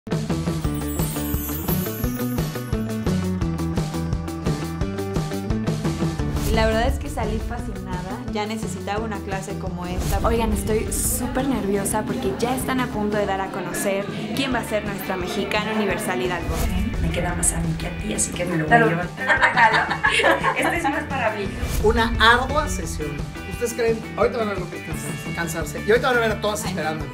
La verdad es que salí fascinada, ya necesitaba una clase como esta. Oigan, estoy súper nerviosa porque ya están a punto de dar a conocer quién va a ser nuestra mexicana Universal Hidalgo. Me queda más a mí que a ti, así que me lo voy a llevar. Este es más para mí. Una ardua sesión. ¿Ustedes creen? Ahorita van a ver lo que es cansarse. Y ahorita van a ver a todas esperándonos.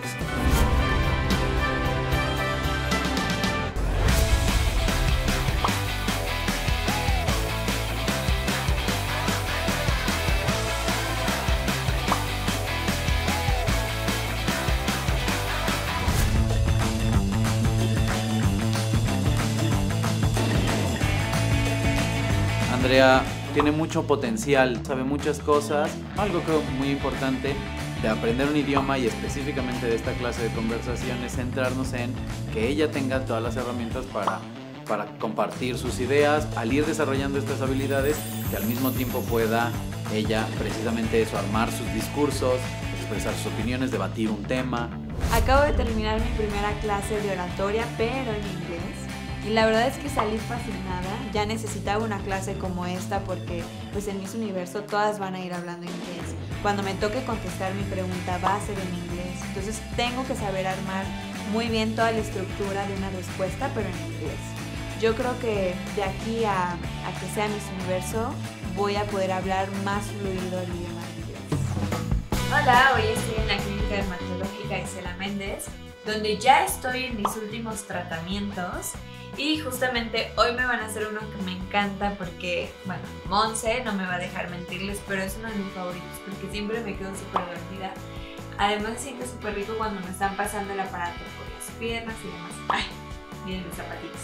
Andrea tiene mucho potencial, sabe muchas cosas. Algo creo muy importante de aprender un idioma y específicamente de esta clase de conversación es centrarnos en que ella tenga todas las herramientas para compartir sus ideas, al ir desarrollando estas habilidades, que al mismo tiempo pueda ella precisamente eso, armar sus discursos, expresar sus opiniones, debatir un tema. Acabo de terminar mi primera clase de oratoria, pero en inglés. Y la verdad es que salí fascinada, ya necesitaba una clase como esta porque pues en Miss Universo todas van a ir hablando inglés. Cuando me toque contestar mi pregunta va a ser en inglés, entonces tengo que saber armar muy bien toda la estructura de una respuesta, pero en inglés. Yo creo que de aquí a que sea Miss Universo voy a poder hablar más fluido el idioma inglés. Hola, hoy estoy en la clínica dermatológica Isela Méndez, donde ya estoy en mis últimos tratamientos. Y justamente hoy me van a hacer uno que me encanta porque, bueno, Monse no me va a dejar mentirles, pero es uno de mis favoritos porque siempre me quedo súper dormida. Además se siente súper rico cuando me están pasando el aparato por las piernas y demás. ¡Ay! Miren mis zapatitos.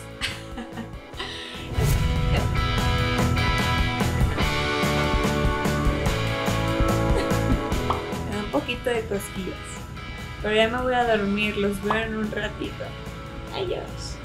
Me da un poquito de cosquillas, pero ya me voy a dormir, los veo en un ratito. Adiós.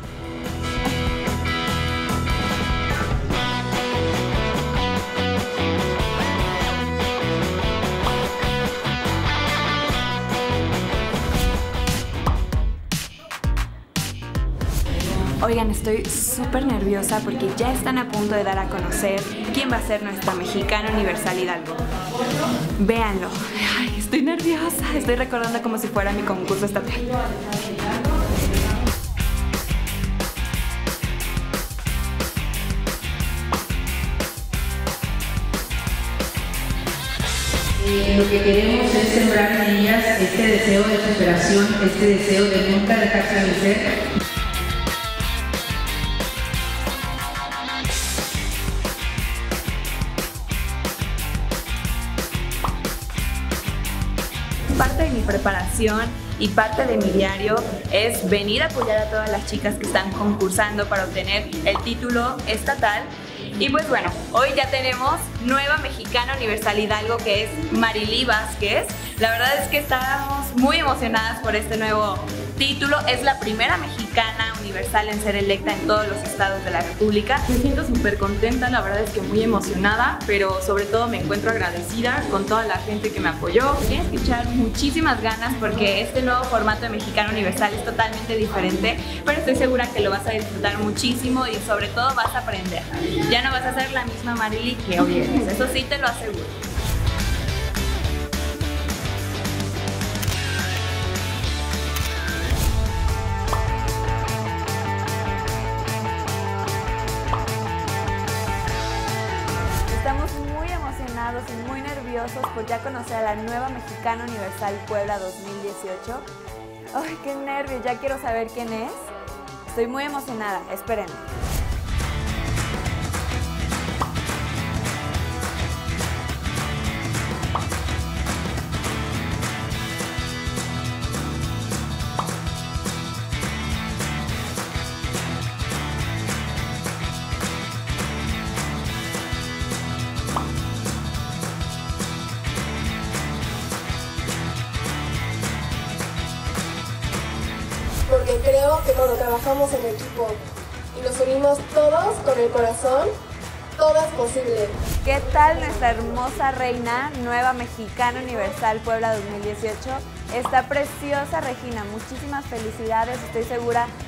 Oigan, estoy súper nerviosa porque ya están a punto de dar a conocer quién va a ser nuestra mexicana Universal Hidalgo. Véanlo. Ay, estoy nerviosa. Estoy recordando como si fuera mi concurso estatal. Lo que queremos es sembrar en ellas este deseo de superación, este deseo de nunca dejarse vencer. Parte de mi preparación y parte de mi diario es venir a apoyar a todas las chicas que están concursando para obtener el título estatal. Y pues bueno, hoy ya tenemos nueva mexicana Universal Hidalgo, que es Marily Vázquez. La verdad es que estamos muy emocionadas por este nuevo título. Es la primera mexicana universal en ser electa en todos los estados de la República. Me siento súper contenta, la verdad es que muy emocionada, pero sobre todo me encuentro agradecida con toda la gente que me apoyó. Tienes que echar muchísimas ganas porque este nuevo formato de Mexicana Universal es totalmente diferente, pero estoy segura que lo vas a disfrutar muchísimo y sobre todo vas a aprender. Ya no vas a ser la misma Marily que hoy eres, eso sí te lo aseguro. Estamos muy emocionados y muy nerviosos por ya conocer a la nueva Mexicana Universal Puebla 2018. ¡Ay, qué nervios! Ya quiero saber quién es. Estoy muy emocionada, esperen. Porque creo que cuando trabajamos en equipo y nos unimos todos con el corazón, todo es posible. ¿Qué tal nuestra hermosa reina, nueva Mexicana Universal Puebla 2018? Está preciosa Regina, muchísimas felicidades, estoy segura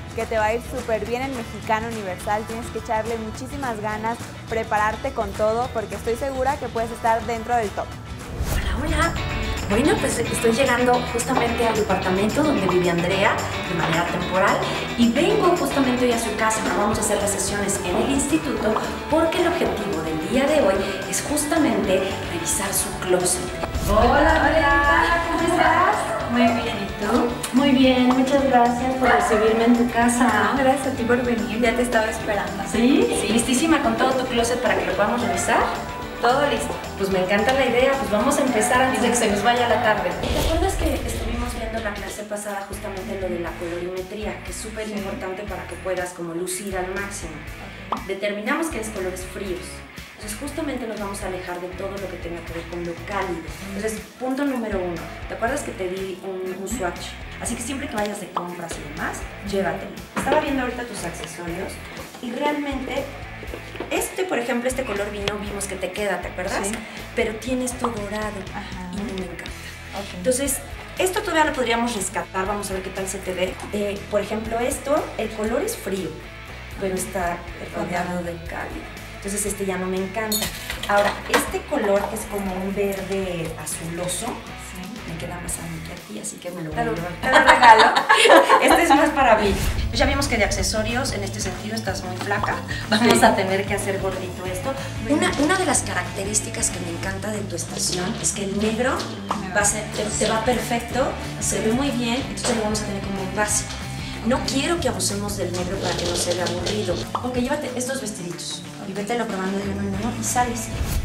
que te va a ir súper bien en Mexicana Universal. Tienes que echarle muchísimas ganas, prepararte con todo, porque estoy segura que puedes estar dentro del top. Hola, hola. Bueno, pues estoy llegando justamente al departamento donde vive Andrea de manera temporal y vengo justamente hoy a su casa. Vamos a hacer las sesiones en el instituto porque el objetivo del día de hoy es justamente revisar su closet. Hola, Andrea, ¿cómo estás? Muy bien, ¿y tú? Muy bien, muchas gracias por recibirme en tu casa. No, gracias a ti por venir, ya te estaba esperando. ¿Sí? ¿Listísima con todo tu closet para que lo podamos revisar? Todo listo. Pues me encanta la idea, pues vamos a empezar antes de que se nos vaya la tarde. ¿Te acuerdas que estuvimos viendo la clase pasada justamente lo de la colorimetría, que es súper importante para que puedas como lucir al máximo? Determinamos que es colores fríos. Entonces justamente nos vamos a alejar de todo lo que tenga que ver con lo cálido. Entonces, punto número 1, ¿te acuerdas que te di un swatch? Así que siempre que vayas de compras y demás, llévatelo. Estaba viendo ahorita tus accesorios y realmente por ejemplo, este color vino vimos que te queda, ¿te acuerdas? Sí. Pero tiene esto dorado. Ajá. Y no me encanta. Okay. Entonces, esto todavía lo podríamos rescatar, vamos a ver qué tal se te ve. Por ejemplo, el color es frío, pero está rodeado de cálido. Entonces este ya no me encanta. Ahora, este color que es como un verde azuloso, me queda más a mí que a ti, así que me lo voy a llevar. Te lo regalo. Este es más para mí. Pues ya vimos que de accesorios, en este sentido, estás muy flaca. Vamos a tener que hacer gordito esto. Una de las características que me encanta de tu estación es que el negro te va perfecto, se ve muy bien, entonces lo vamos a tener como un básico. No quiero que abusemos del negro para que no se vea aburrido. Ok, llévate estos vestiditos y vételo probando de uno en uno y sales.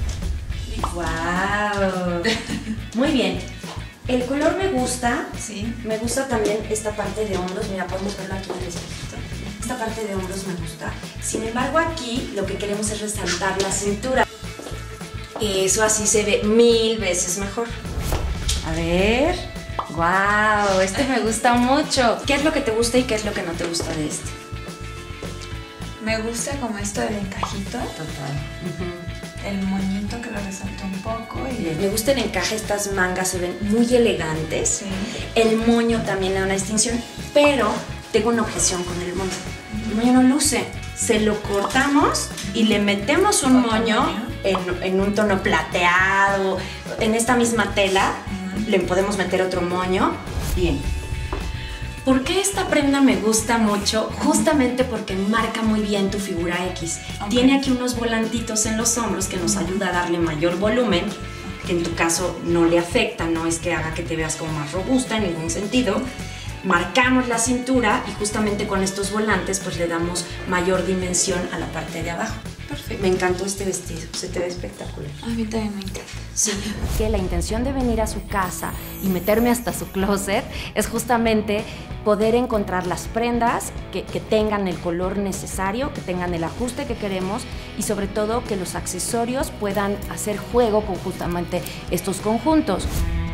¡Wow! Muy bien. El color me gusta. Sí. Me gusta también esta parte de hombros. Mira, podemos verlo aquí en el espejito. Esta parte de hombros me gusta. Sin embargo, aquí lo que queremos es resaltar la cintura. Eso así se ve 1000 veces mejor. A ver. ¡Wow! Este me gusta mucho. ¿Qué es lo que te gusta y qué es lo que no te gusta de este? Me gusta como esto del encajito. Total. El moñito que lo resalta un poco. Y... Me gusta el encaje, estas mangas se ven muy elegantes. Sí. El moño también da una distinción, pero tengo una objeción con el moño. El moño no luce. Se lo cortamos y le metemos un moño en un tono plateado, en esta misma tela. Le podemos meter otro moño. Bien. ¿Por qué esta prenda me gusta mucho? Justamente porque marca muy bien tu figura X. Okay. Tiene aquí unos volantitos en los hombros que nos ayuda a darle mayor volumen, que en tu caso no le afecta, no es que haga que te veas como más robusta en ningún sentido. Marcamos la cintura y justamente con estos volantes pues le damos mayor dimensión a la parte de abajo. Perfecto. Me encantó este vestido, se te ve espectacular. A mí también me encanta. Sí. Que la intención de venir a su casa y meterme hasta su closet es justamente poder encontrar las prendas que tengan el color necesario, que tengan el ajuste que queremos y sobre todo que los accesorios puedan hacer juego con justamente estos conjuntos.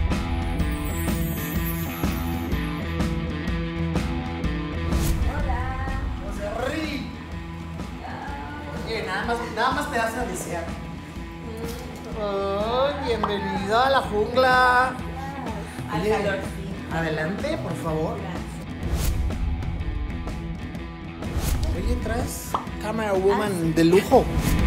Nada más te das a desear. Oh, bienvenida a la jungla. Al calor. Adelante, por favor. Oye, traes Camera Woman de lujo.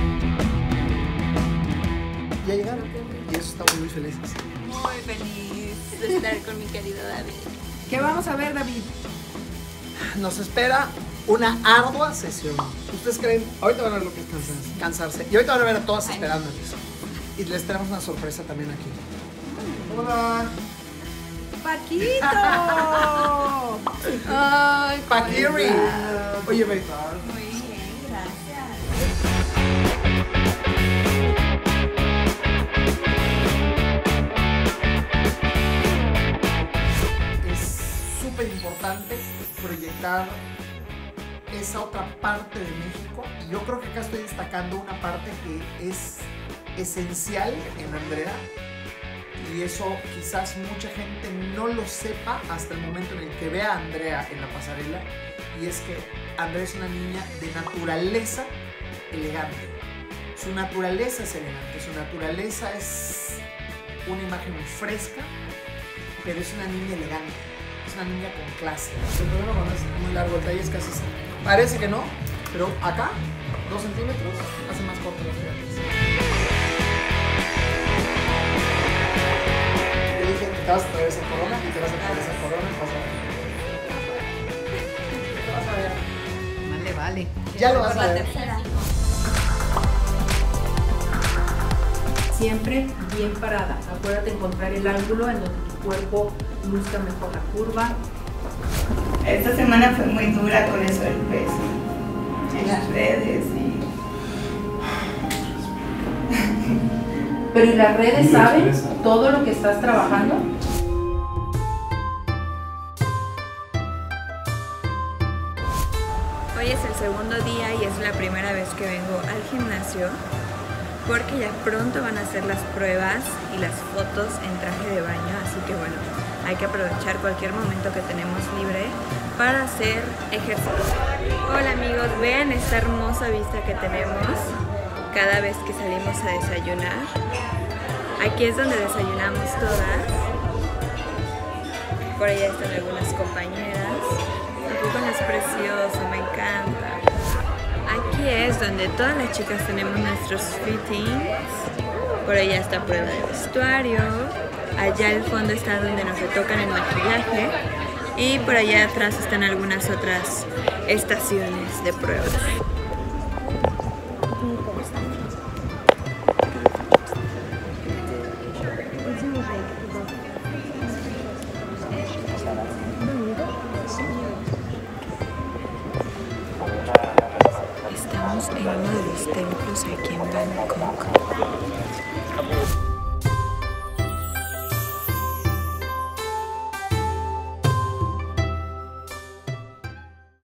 Ya llegaron. Y eso estamos muy felices. Muy feliz de estar con mi querido David. ¿Qué vamos a ver, David? Nos espera una ardua sesión. ¿Ustedes creen? Ahorita van a ver lo que es cansarse. Y ahorita van a ver a todas esperándoles. Y les tenemos una sorpresa también aquí. ¡Hola! ¡Paquito! ¡Ay, Paquiri! Oye, ve. Muy bien, gracias. Es súper importante proyectar esa otra parte de México. Y yo creo que acá estoy destacando una parte que es esencial en Andrea. Y eso quizás mucha gente no lo sepa hasta el momento en el que vea a Andrea en la pasarela. Y es que Andrea es una niña de naturaleza elegante. Su naturaleza es elegante, su naturaleza es una imagen muy fresca, pero es una niña elegante. es una niña con clase. El problema cuando es muy largo el talle es que así parece que no, pero acá 2 centímetros hace más corto las piernas. Te dije que te vas a traer esa corona y te vas a traer esa corona y vas a ver. Vas a ver. Vale. Ya lo vas a ver. Siempre bien parada. Acuérdate encontrar el ángulo en donde tu cuerpo luzca mejor la curva. Esta semana fue muy dura con eso del peso. En las redes y... Pero ¿y las redes saben todo lo que estás trabajando? Hoy es el segundo día y es la primera vez que vengo al gimnasio porque ya pronto van a hacer las pruebas y las fotos en traje de baño, así que bueno, hay que aprovechar cualquier momento que tenemos libre para hacer ejercicio. Hola amigos, vean esta hermosa vista que tenemos cada vez que salimos a desayunar. Aquí es donde desayunamos todas. Por allá están algunas compañeras. ¿A poco no es precioso? Me encanta. Aquí es donde todas las chicas tenemos nuestros fittings. Por allá está prueba de vestuario. Allá al fondo está donde nos retocan el maquillaje. Y por allá atrás están algunas otras estaciones de pruebas. Estamos en uno de los templos aquí en Bangkok.